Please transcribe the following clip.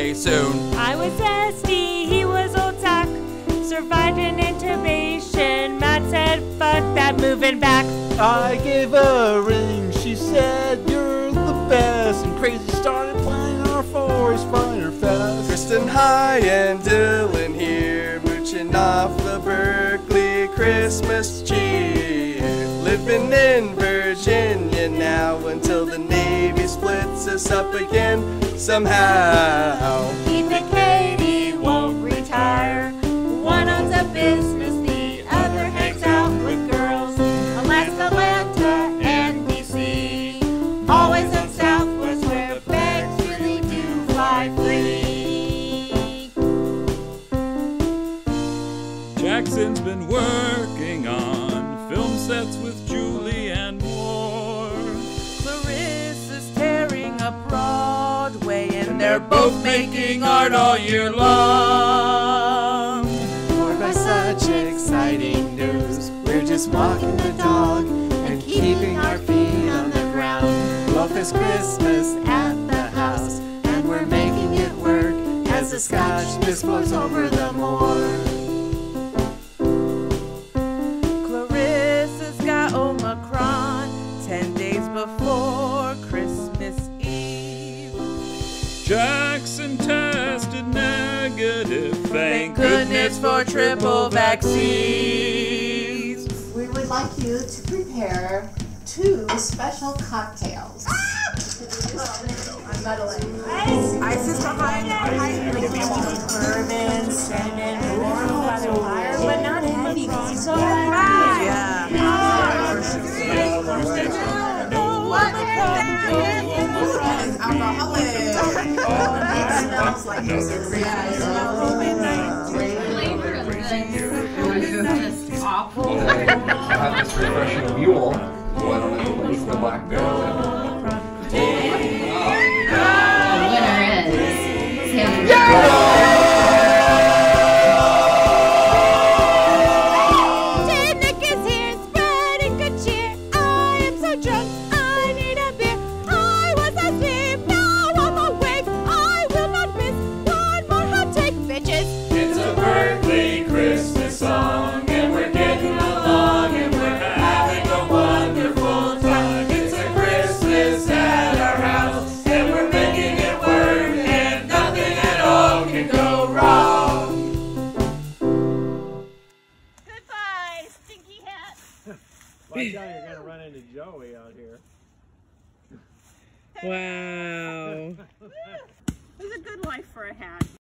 away soon. I was Esty, he was Old Tack. Survived an intubation. Matt said, fuck that, moving back. I gave her a ring, she said, you're the best. And Crazy started playing our Forest Fire Fest. Kristen High and Dylan here, mooching off the Berkeley Christmas cheer. Living in Virginia now until the Navy splits us up again somehow. Keith and Katie won't retire. One owns a business, the other hangs out with girls. Alaska, Atlanta, and DC. Always in Southwest where bags really do fly free. Jackson's been working on film sets with Julie and more. Clarissa's tearing up Broadway, and they're both making art all year long. More by such exciting news, we're just walking the dog and keeping our feet on the ground. Wolf is Christmas at the house, and we're making it work as the Scotch mist blows over the moor. Clarissa's got Omicron 10 days before Christmas Eve. Jackson tested negative. Thank Goodness for triple vaccines. We would like you to prepare 2 special cocktails. I'm muddling. Ice is behind. Bourbon, cinnamon, fire, but not heavy. So Yeah. Smells like this. Awful. I have this refreshing mule. Well, I don't know what's the black barrel. The winner is Sam. Dave Nick is here, spreading good cheer. I am so drunk, I need a beer. I was asleep, now I'm awake. I will not miss one more hot take, bitches. It's a Berkeley Christmas song, and we're getting along, and we're having a wonderful time. It's a Christmas at our house, and we're making it work, and nothing at all can go wrong. Goodbye, stinky hat. Watch out, you're gonna run into Joey out here. Wow. It was a good life for a hat.